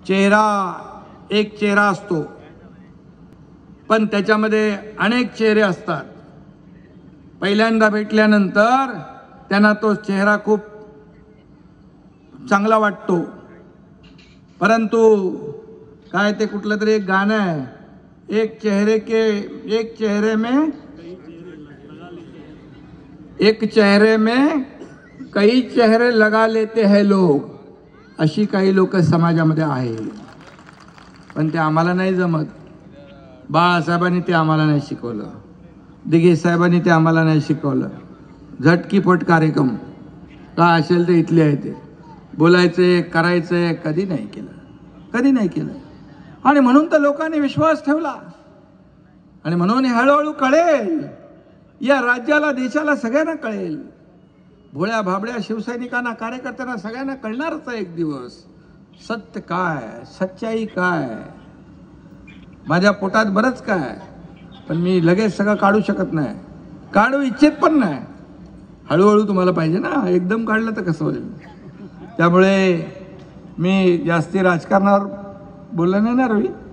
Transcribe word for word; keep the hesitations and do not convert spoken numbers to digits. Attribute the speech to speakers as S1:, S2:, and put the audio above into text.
S1: चेहरा एक चेहरा असतो, पण त्याच्यामध्ये अनेक चेहरे असतात. पहिल्यांदा भेटल्यानंतर त्यांना तो चेहरा खूप चांगला वाटतो, परंतु काय ते कुठलं तरी एक गाणं आहे, एक चेहरे के एक चेहरे में एक चेहरे में कई चेहरे लगा लेते हैं लोग, अशी काही लोक समाजामध्ये आहे. पण ते आम्हाला नाही जमत. बाळासाहेबांनी ते आम्हाला नाही शिकवलं, दिघे साहेबांनी ते आम्हाला नाही शिकवलं. झटकीपट कार्यक्रम काय असेल ते इथले आहे, ते बोलायचे करायचे कधी नाही केलं, कधी नाही केलं. आणि म्हणून तर लोकांनी विश्वास ठेवला, आणि म्हणून हळूहळू कळेल या राज्याला, देशाला, सगळ्यांना कळेल. भोळ्या भाबड्या शिवसैनिकांना, कार्यकर्त्यांना सगळ्यांना कळणारच आहे एक दिवस सत्य काय, सच्चाई काय. माझ्या पोटात बरंच काय, पण मी लगेच सगळं काढू शकत नाही, काढू इच्छित पण नाही. हळूहळू तुम्हाला पाहिजे ना, एकदम काढलं तर कसं होईल. त्यामुळे मी जास्ती राजकारणावर बोललं नाही ना रवी.